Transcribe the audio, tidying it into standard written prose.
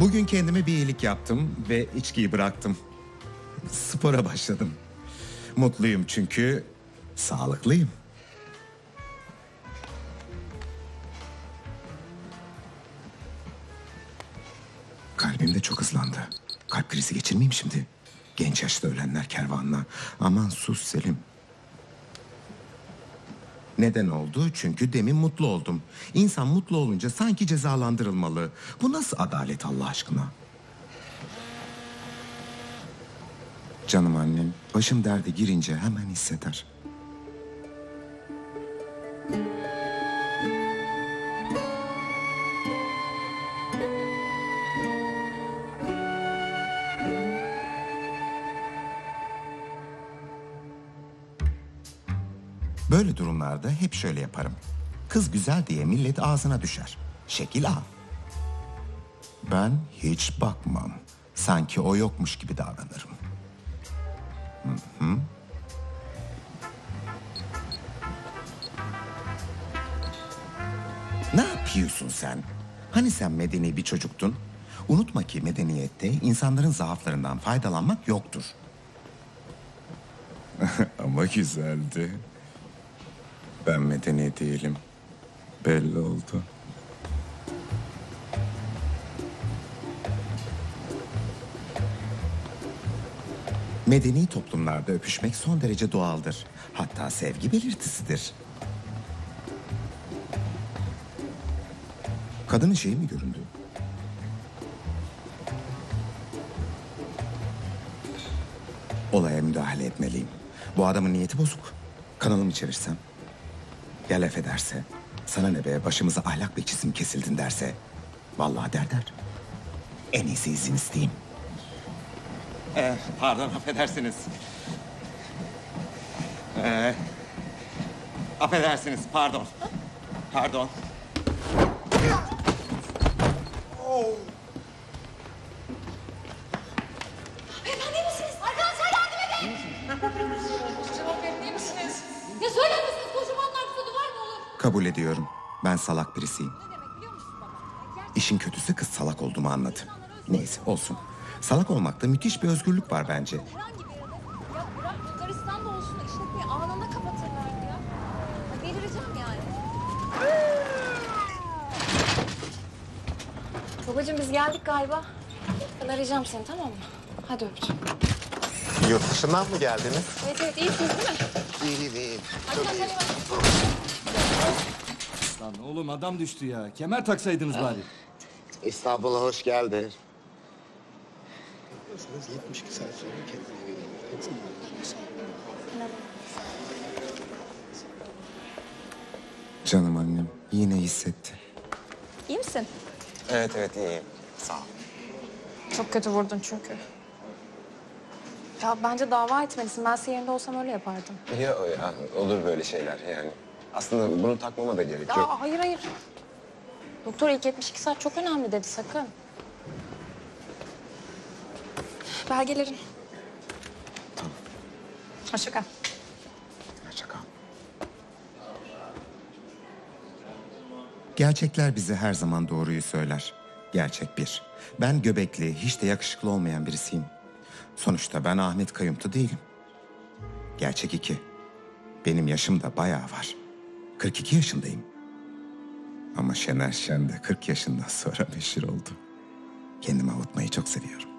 Bugün kendime bir iyilik yaptım ve içkiyi bıraktım. Spora başladım. Mutluyum çünkü sağlıklıyım. Kalbim de çok hızlandı. Kalp krizi geçirmeyeyim şimdi. Genç yaşta ölenler kervanına. Aman sus Selim. Neden oldu? Çünkü demin mutlu oldum. İnsan mutlu olunca sanki cezalandırılmalı. Bu nasıl adalet Allah aşkına? Canım annem, başım derde girince hemen hisseder. Böyle durumlarda hep şöyle yaparım. Kız güzel diye millet ağzına düşer. Şekil A. Ben hiç bakmam. Sanki o yokmuş gibi davranırım. Ne yapıyorsun sen? Hani sen medeni bir çocuktun? Unutma ki medeniyette insanların zaaflarından faydalanmak yoktur. Ama güzeldi. Ben medeni değilim. Belli oldu. Medeni toplumlarda öpüşmek son derece doğaldır. Hatta sevgi belirtisidir. Kadının şeyi mi göründü? Olaya müdahale etmeliyim. Bu adamın niyeti bozuk. Kanalımı çevirsem. Ya laf ederse? Sana ne be, başımıza ahlak bekçisi mi kesildin derse? Vallahi der. En iyisi izin isteyeyim. Pardon, affedersiniz. Affedersiniz, pardon. Pardon. Beyefendi iyi misiniz? Arkadaşlar yardım edin! Cevap verin, iyi misiniz? Ne söyler misiniz? Kocaman narkozu var mı olur? Kabul ediyorum. Ben salak birisiyim. Ne demek biliyor musun baba? İşin kötüsü kız salak olduğumu anladı. Neyse olsun. Salak olmakta müthiş bir özgürlük var bence. Herhangi bir yere ya bırak Bulgaristan'da olsun işletmeyi anında kapatırlardı ya. Ya delireceğim yani. Babacığım biz geldik galiba. Ben arayacağım seni, tamam mı? Hadi öpeceğim. Yurt dışından mı geldiniz? Evet iyisiniz değil mi? İyiyim. Hadi hadi hadi. Lan oğlum adam düştü ya. Kemer taksaydınız bari. İstanbul'a hoş geldin. 72 saat sonra kendine gelir. Canım annem yine hissetti. İyi misin? Evet iyiyim. Sağ ol. Çok kötü vurdun çünkü. Ya bence dava etmelisin. Ben senin yerinde olsam öyle yapardım. Ya, olur böyle şeyler yani. Aslında bunu takmama da gerek yok. Ya hayır. Doktor ilk 72 saat çok önemli dedi, sakın. Belgelerin. Tamam. Hoşça kal. Hoşça kal. Gerçekler bize her zaman doğruyu söyler. Gerçek bir. Ben göbekli, hiç de yakışıklı olmayan birisiyim. Sonuçta ben Ahmet Kayıntı değilim. Gerçek iki. Benim yaşım da bayağı var. 42 yaşındayım. Ama Şener Şen de 40 yaşından sonra meşhur oldu. Kendimi avutmayı çok seviyorum.